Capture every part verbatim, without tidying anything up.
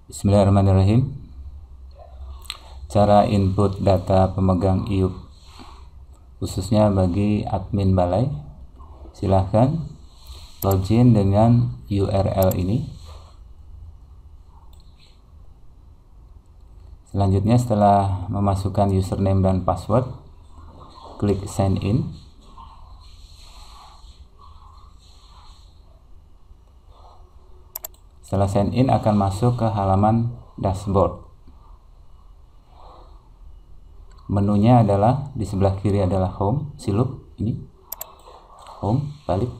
Bismillahirrahmanirrahim. Cara input data pemegang I U P khususnya bagi admin balai, silahkan login dengan U R L ini. Selanjutnya setelah memasukkan username dan password, klik sign in. Setelah sign in akan masuk ke halaman dashboard. Menunya adalah di sebelah kiri adalah home, silup ini. Home, balik.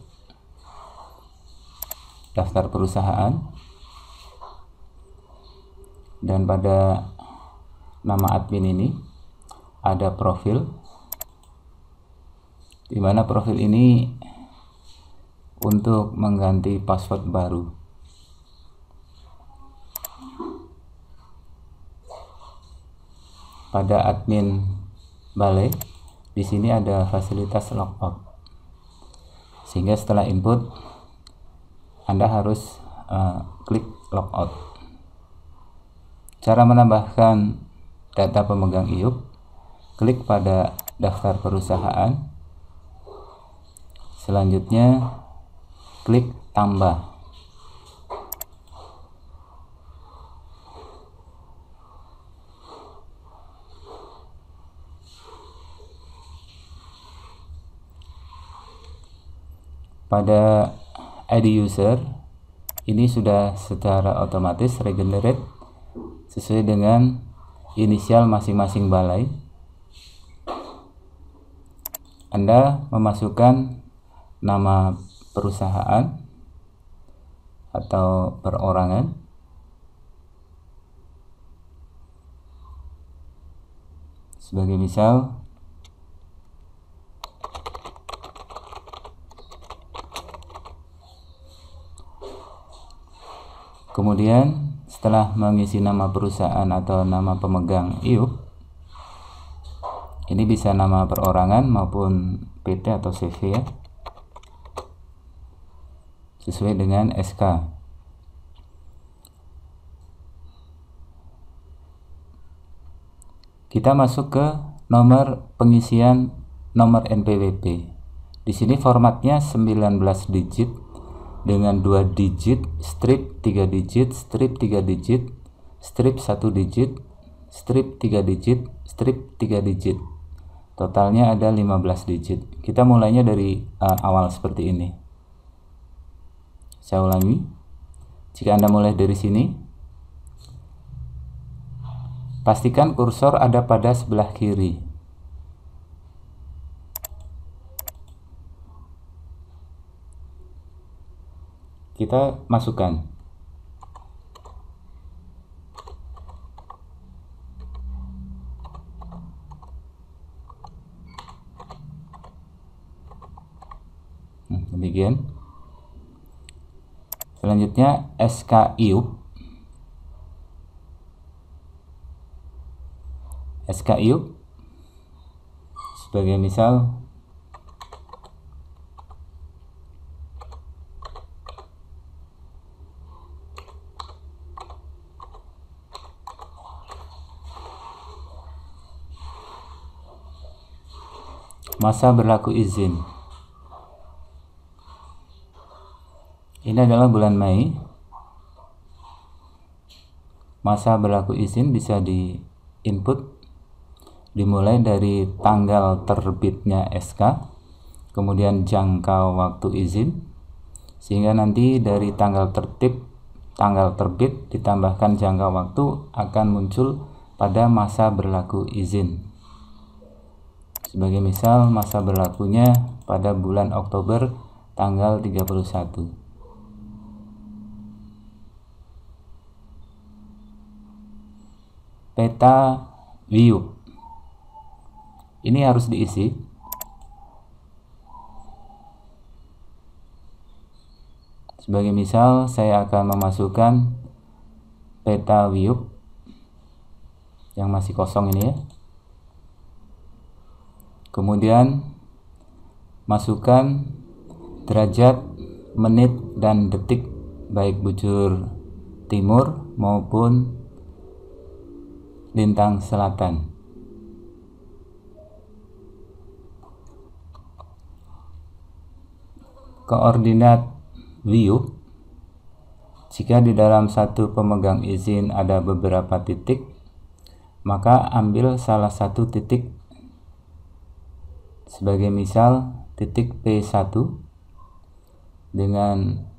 Daftar perusahaan. Dan pada nama admin ini ada profil. Di mana profil ini untuk mengganti password baru. Pada admin balai, di sini ada fasilitas logout. Sehingga setelah input, Anda harus uh, klik logout. Cara menambahkan data pemegang I U P, klik pada daftar perusahaan. Selanjutnya, klik tambah. Pada I D user ini sudah secara otomatis regenerate sesuai dengan inisial masing-masing balai. Anda memasukkan nama perusahaan atau perorangan, sebagai misal kemudian setelah mengisi nama perusahaan atau nama pemegang I U P, ini bisa nama perorangan maupun P T atau C V ya, sesuai dengan S K. Kita masuk ke nomor pengisian nomor N P W P. Di sini formatnya sembilan belas digit dengan dua digit, strip tiga digit, strip tiga digit, strip satu digit, strip tiga digit, strip tiga digit. Totalnya ada lima belas digit. Kita mulainya dari uh, awal seperti ini. Saya ulangi. Jika Anda mulai dari sini, pastikan kursor ada pada sebelah kiri. Kita masukkan hmm, demikian. Selanjutnya S K I U P. S K I U P sebagai misal masa berlaku izin. Ini adalah bulan Mei. Masa berlaku izin bisa di input dimulai dari tanggal terbitnya S K, kemudian jangka waktu izin, sehingga nanti dari tanggal tertib, tanggal terbit ditambahkan jangka waktu akan muncul pada masa berlaku izin. Sebagai misal, masa berlakunya pada bulan Oktober tanggal tiga puluh satu. Peta view. Ini harus diisi. Sebagai misal, saya akan memasukkan peta view yang masih kosong ini ya. Kemudian masukkan derajat, menit, dan detik baik bujur timur maupun lintang selatan. Koordinat view, jika di dalam satu pemegang izin ada beberapa titik, maka ambil salah satu titik, sebagai misal titik P satu dengan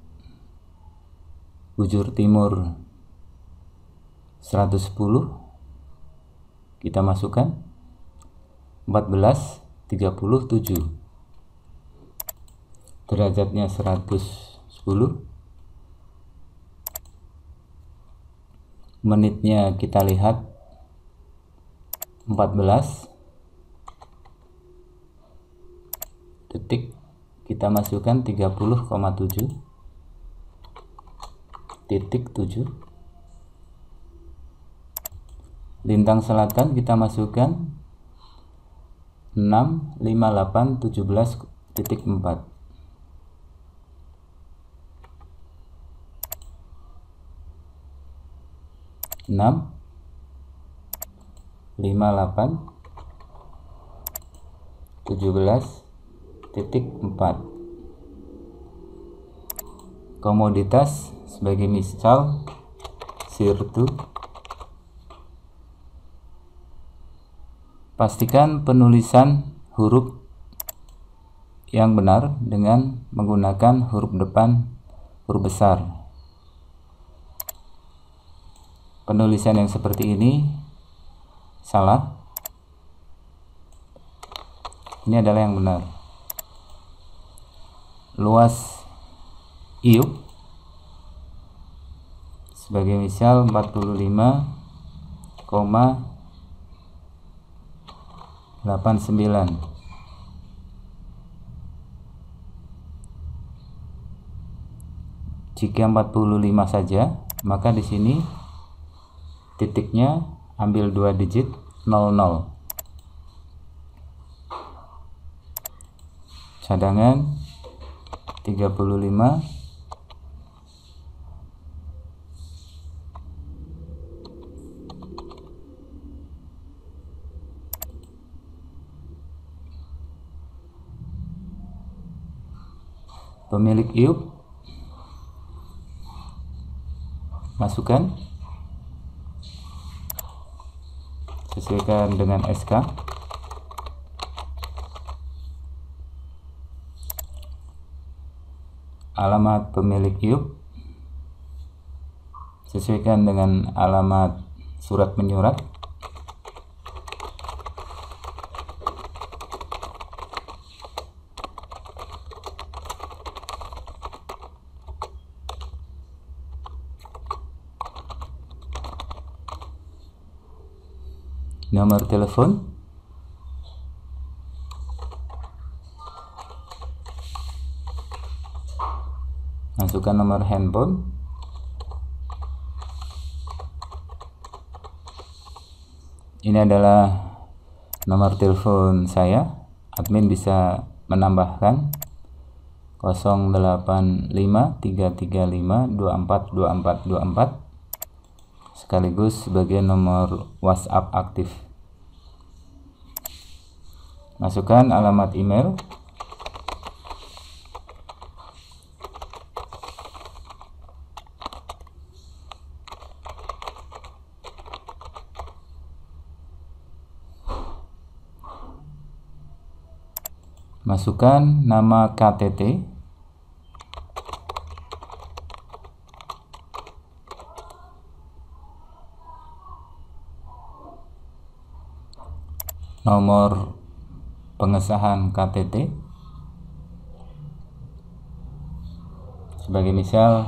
bujur timur seratus sepuluh, kita masukkan empat belas, tiga puluh tujuh, derajatnya seratus sepuluh, menitnya kita lihat empat belas, detik kita masukkan tiga puluh koma tujuh, titik tujuh, lintang selatan kita masukkan enam, lima, delapan, tujuh belas titik empat. enam, lima, delapan, tujuh belas titik empat. Komoditas sebagai misal sirtu. Pastikan penulisan huruf yang benar dengan menggunakan huruf depan huruf besar. Penulisan yang seperti ini salah. Ini adalah yang benar. Luas iup sebagai misal empat puluh lima koma delapan sembilan. Jika empat puluh lima saja, maka di sini titiknya ambil dua digit nol nol. Cadangan tiga puluh lima, pemilik iup masukkan, sesuaikan dengan S K. Alamat pemilik iup sesuaikan dengan alamat surat menyurat. Nomor telepon, masukkan nomor handphone, ini adalah nomor telepon saya. Admin bisa menambahkan nol delapan lima tiga tiga lima dua empat dua empat dua empat sekaligus sebagai nomor WhatsApp aktif. Masukkan alamat email, masukkan nama K T T, nomor pengesahan K T T, sebagai misal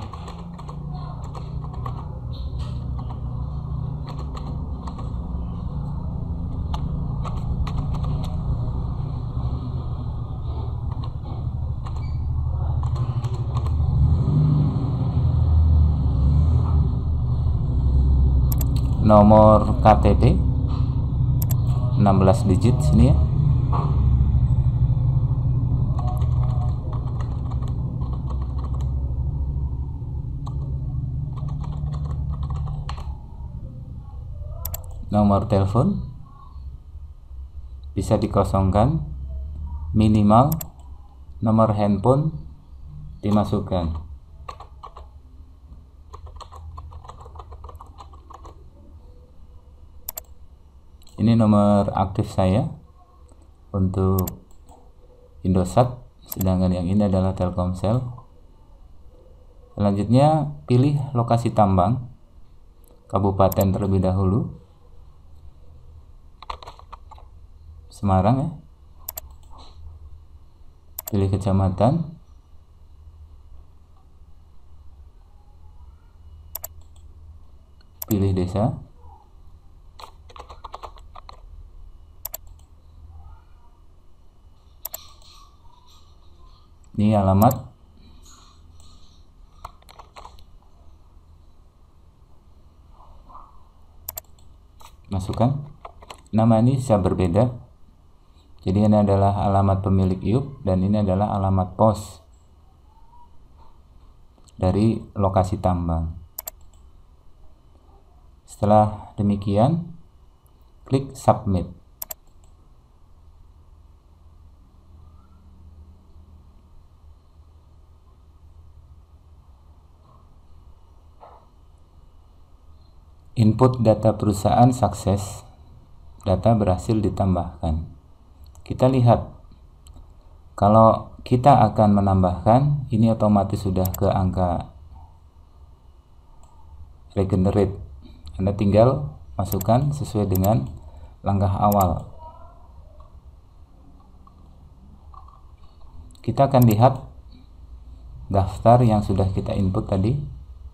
nomor K T P enam belas digit sini ya. nomor telepon bisa dikosongkan, minimal nomor handphone dimasukkan. Ini nomor aktif saya untuk Indosat, sedangkan yang ini adalah Telkomsel. Selanjutnya pilih lokasi tambang, kabupaten terlebih dahulu, Semarang ya. Pilih kecamatan, pilih desa, ini alamat, masukkan. Nama ini bisa berbeda, jadi ini adalah alamat pemilik I U P dan ini adalah alamat pos dari lokasi tambang. Setelah demikian, klik submit. Input data perusahaan sukses, data berhasil ditambahkan. Kita lihat, kalau kita akan menambahkan, ini otomatis sudah ke angka regenerate. Anda tinggal masukkan sesuai dengan langkah awal. Kita akan lihat daftar yang sudah kita input tadi.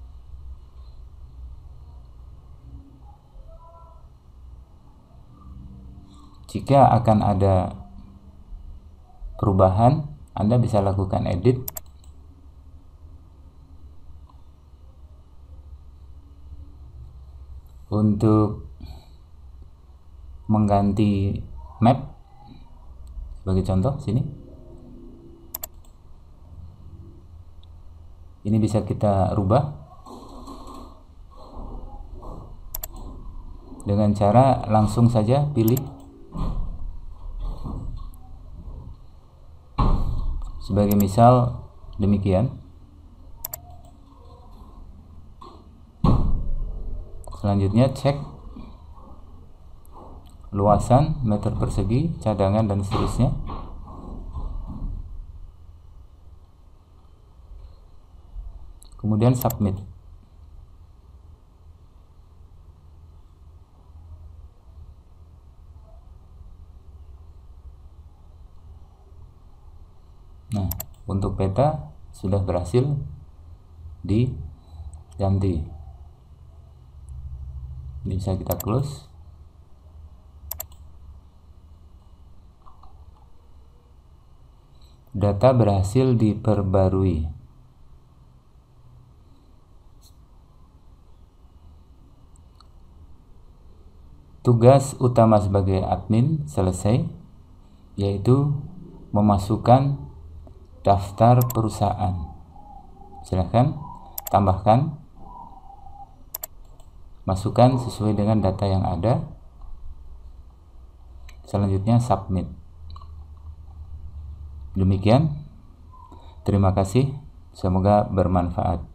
Jika akan ada perubahan, Anda bisa lakukan edit. Untuk mengganti map, sebagai contoh sini, ini bisa kita rubah dengan cara langsung saja pilih sebagai misal demikian. Selanjutnya cek luasan meter persegi, cadangan dan seterusnya. Kemudian submit. Nah, untuk peta sudah berhasil diganti. Ini bisa kita close. Data berhasil diperbarui. Tugas utama sebagai admin selesai, yaitu memasukkan daftar perusahaan. Silahkan tambahkan, masukkan sesuai dengan data yang ada. Selanjutnya submit. Demikian, terima kasih, semoga bermanfaat.